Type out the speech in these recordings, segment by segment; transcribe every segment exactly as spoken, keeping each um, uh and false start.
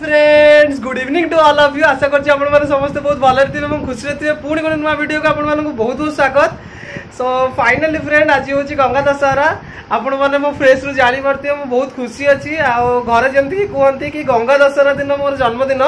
Friends good evening to all of you. आशा करछि आपण माने समस्त बहुत भले थे खुशी थे। पुणी गोटे नुआ वीडियो को आपण मानक बहुत बहुत स्वागत। सो फाइनली फ्रेंड आज हूँ गंगा दशहरा। आपण मैंने मो फेस रु जानी पार्थे मु बहुत खुशी अच्छी। आउ घरे जमती कहते कि गंगा दशहरा दिन मोर जन्मदिन।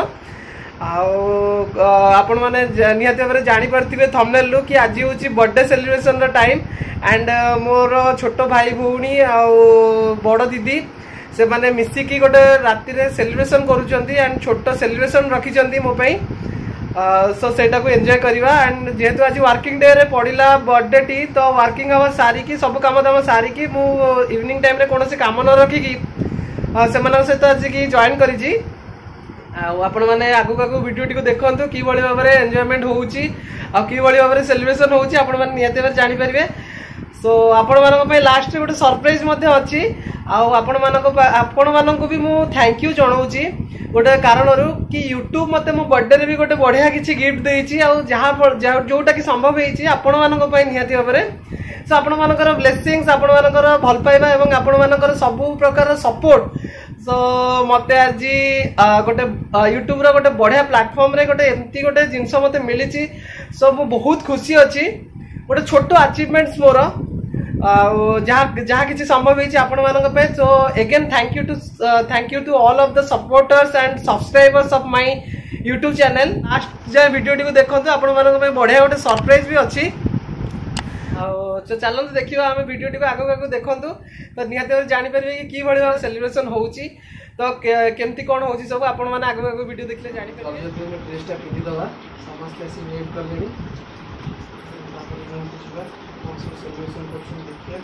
आपण मैंने निहाती भाव में जानी पार्थिबे थंबनेल रु कि आज हूँ बर्थडे सेलिब्रेशन रो टाइम। एंड मोर छोट भाई भौणी आउ बड़ दीदी से माने मिसिकी गोटे राति रे सेलिब्रेशन करूछंती एंड छोट सेलिब्रेशन रखिछंती मो पई। सो सेटा को एंजॉय करवा। एंड जेहेतु आज वर्किंग डे रे पड़िला बर्थडे टी तो वर्किंग आवर सारी की सब काम दाम सारी की मु इवनिंग टाइम रे कोनोसी काम न रखी की से मानक सहित आज की जॉइन करिछि। आपण माने आगु आगु वीडियो टी को देखंतु कि बळी भाबरे एन्जॉयमेंट होउछि आ कि बळी भाबरे सेलिब्रेशन होउछि आपण माने नियते भाबरे जानि परिबे। सो आपण मानक पे लास्ट गोटे सरप्राइज मध्य अच्छी। आपण मानक आपण मानक भी मु थैंक यू जणाउछि गोटे कारण रु कि यूट्यूब मते मो बर्थडे रे भी गोटे बढ़िया किछि गिफ्ट देइछि। आ जहाँ जोटा कि संभव होइछि आपण मानक पे निहाती भाबरे। सो आपण मानकर ब्लेसिंग्स आपण मानकर भल पाइबा एवं आपण मानकर सब प्रकार सपोर्ट। सो मते आज गोटे यूट्यूब रो गोटे बढ़िया प्लेटफॉर्म रे गोटे एमती गोटे जिंस मते मिलिछि। सो मु बहुत खुशी अछि। गोटे छोट अचीवमेंट्स मोर जहाँ जहाँ किसी संभव होइछि आपण मानक पे। So again thank you to thank you to all of the supporters and subscribers of my YouTube channel. Last जे वीडियो टी को देखंतु आपण मानक पे बढ़िया गोटे सरप्राइज भी अछि। तो चलते देखिए आम वीडियो टी को आगो आगो देखंतु तो निहाती जानि परिबे कि कि भली भाव सेलिब्रेशन होउछि तो केमती कोन होउछि सब आपण माने आगो आगो वीडियो देखले जानि परिबे। ड्रेस टा पिंदी दवा समस्त ऐसे वेट कर लेनी तापर हम कुछ कौन सा सेलिब्रेशन करछन देखिए।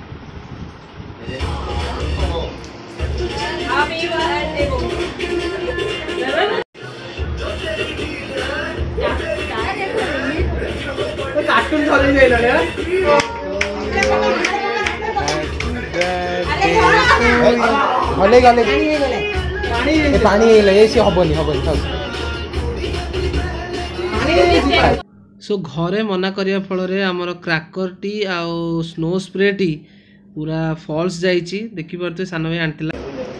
हैप्पी बर्थडे तो कार्टून धरि जाइला रे गले गले पानी पानी ए से हबनी हबनी सो घरे मना करिया फल रे हमर क्रैकर टी आउ स्नो स्प्रे टी पूरा फॉल्स जाइची। देखि परते सान भाई आंटिला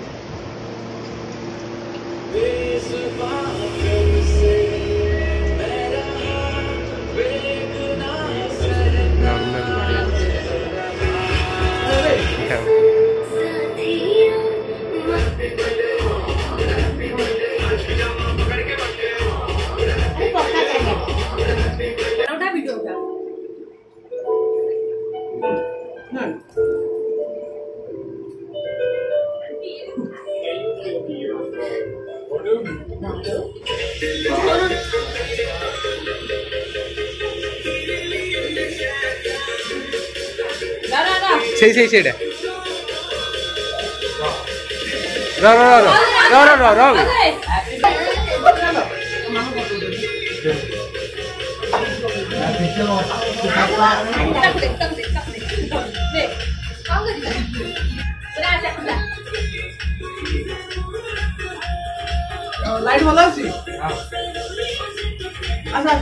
सही सही सही रो रो रो रो रो रो रो लाइट भला अछि। आसा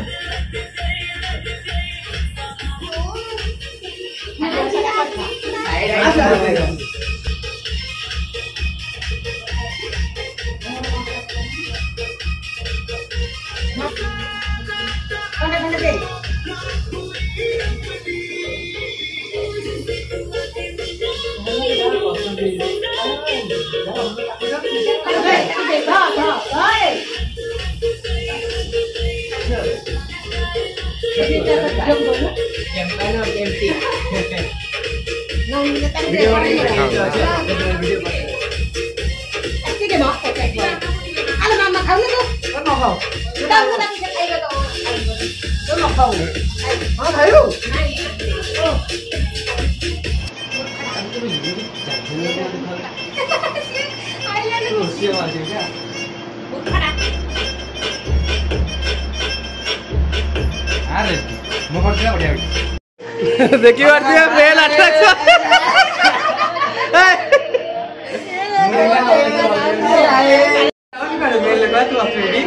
देखी पारती है मेल अट्रैक्शन मेल लगा तू अपनी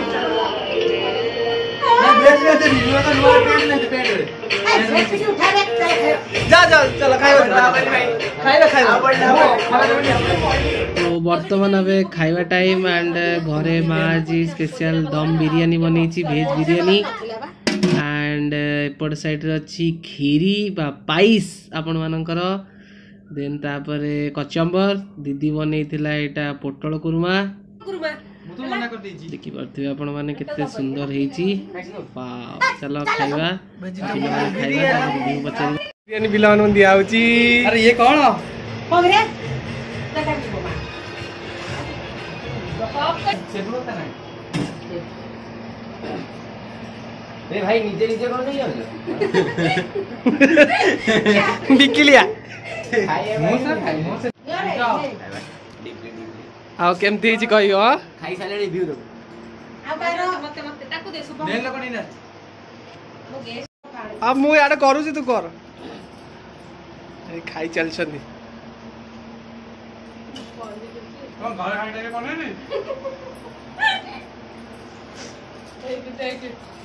जा जा चलो खाइबो खाइबो खाइबो। तो बर्तमान अबे खाइबा टाइम एंड घरे माँ आज स्पेशल दम बिरियानी बनी भेज बिरियानी एंड एपट साइड अच्छी खीरी बा पाइस आपण मानकर देन तापर कचम्बर दीदी बनई यहाँ पोटल कुरमा देखी पार्थे आपण माने केते सुंदर हेची चलो खाइबा बिरियानी बिलावन दिया होची। अरे ये कौन पगरे ए भाई नीचे नीचे कौन नहीं जाओ बिकी लिया आओ केमती हिची कहियो खाई साले रिव्यू दो आ बारो मते मते ताकू दे सुबह देन लकणी ना अब मु याडे करू छी तू कर ए खाई चल छनी कोन घर खाई टाके कोन नहीं ए देख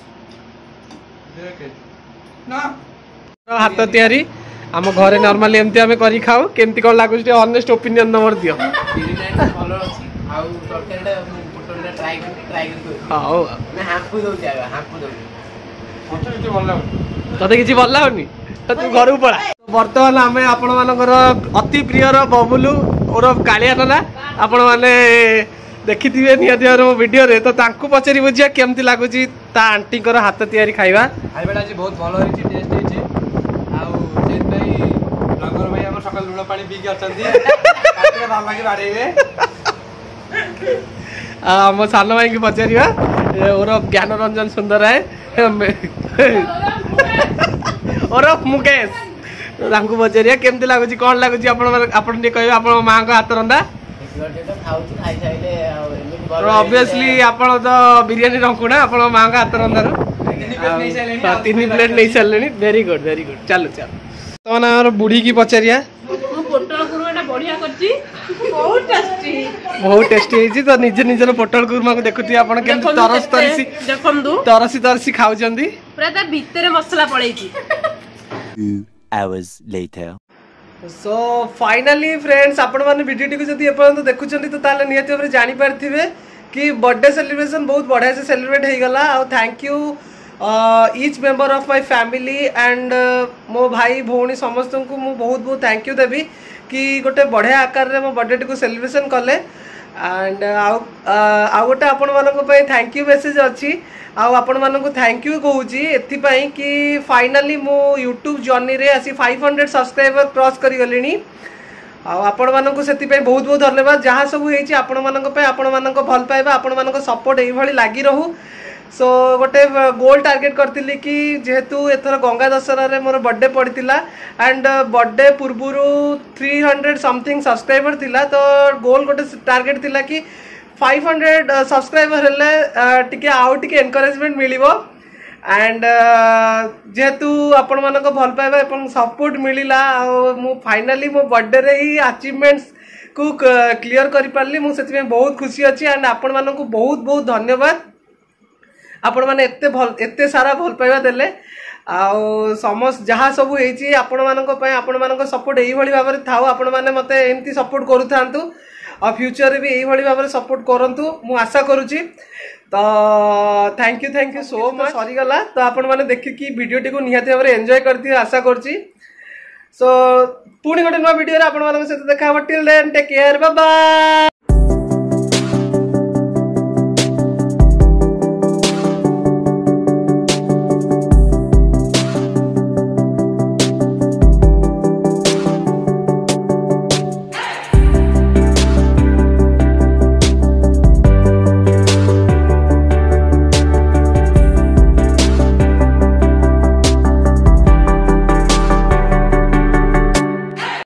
देख ना हाथ तयारी आम घरे नॉर्मली एमती हमें करी खाऊ केमती कोन लागु छी ऑनेस्ट ओपिनियन नंबर दियो भलो अछि आउ टोटलटा टोटलटा ट्राई कर ट्राई कर हां मैं हाफु दउ जाय हाफु दउ मते किछि भल लागो तते किछि भल लागोनी त तू घर उ पळा वर्तमान हमें आपण मानकर अति प्रियर बबुलू और कालिया नाना आपण माने देखिथिबे नियदियर वीडियो रे तो तांकु पचरी बुझिया केमती लागु छी ता आंटी कर हाथ तयारी खाइबा खाइबाटा जी बहुत भलो होई छी टेस्ट होई छी आउ जेत भाई ब्लॉगर भाई हमर सकल लुण पानी पी के अछंती काटरे बाबा के बाड़ेबे आ मो सानो भाई की पचरिया और ज्ञान रंजन सुंदर है और मुकेश तांकु पचरिया केमती लागु छी कोन लागु छी आपण आपण ने कहबे आपण मां को हाथ रंदा ऑब्वियसली आपण तो बिरयानी रखुना आपण मां का हाथ रंदार तीन प्लेट नहीं सारे वेरी गुड वेरी गुड चलो चलो तो ना बुढ़ी की पचारिया बहुत टेस्टी तो निज निजर पोटल कुरमा को देखुती आपण केमती तरस तरसी देखंदु तरसी तरसी खाउचंदी पूरा ता भीतर मसाला पड़ैची two hours later सो फाइनली फ्रेंड्स आपण माने वीडियो टी को जदी एपर्यंत देखुचंदी तो ताले नियति ऊपर जानि पारथिबे कि बर्थडे सेलिब्रेशन बहुत बढ़िया से सेलिब्रेट हो गला और thank you each member of my family and मो भाई भौणी समस्त को मु बहुत बहुत थैंक यू देबी कि गोटे बढ़िया आकार रे मो बर्थडे टी को सेलिब्रेशन कले एंड आउ आउ गोटे आपण मानको पय थैंक यू मेसेज अछि आउ आपण मानको थैंक यू कहूची एथि पई कि फाइनली मो YouTube जर्नी रे आसी पाँच सौ सब्सक्राइबर क्रॉस करी गलिनी आपण मानको सेति पई बहुत बहुत धन्यवाद जहाँ सब होईची आपण मानको पई आपण मानको भल पाइबा आपण मानको सपोर्ट एई भली लागी रहू सो गोटे गोल टार्गेट करतिली कि जेहेतु एथर गंगा दशहरा रे मोर बर्थडे पड़ितिला एंड बर्थडे पूर्वरु तीन सौ समथिंग सब्सक्राइबर थिला तो गोल गोटे टार्गेट थिला कि पाँच सौ सब्सक्राइबर हेले टिके आउ टिके एनकरेजमेंट मिलिबो एंड जेहेतु आपण मानको भल पाइबा एपन सपोर्ट मिलिला मु फाइनली मो बर्थडे रे ही अचीवमेंट्स को क्लियर करि पारली मु सेति में बहुत खुशी अछि एंड आपण मानको बहुत बहुत धन्यवाद आपण माने एते भल एते सारा भल पाइबा देले आउ समस्त जहाँ सब होईची आपण मानको पय आपण मानको सपोर्ट एई भली भाबरे थाउ आपण माने मते एमती सपोर्ट करू थांतु और फ्यूचर रे भी एई भली भाबरे सपोर्ट करंतु मु आशा करूची तो thank you thank you so much sorry गला तो आपण माने देखि कि वीडियो टी को निहाती भाबरे एन्जॉय करथि आशा करची सो पुणी गोटे नवा वीडियो रे आपण मानको से देखा till then take care bye bye.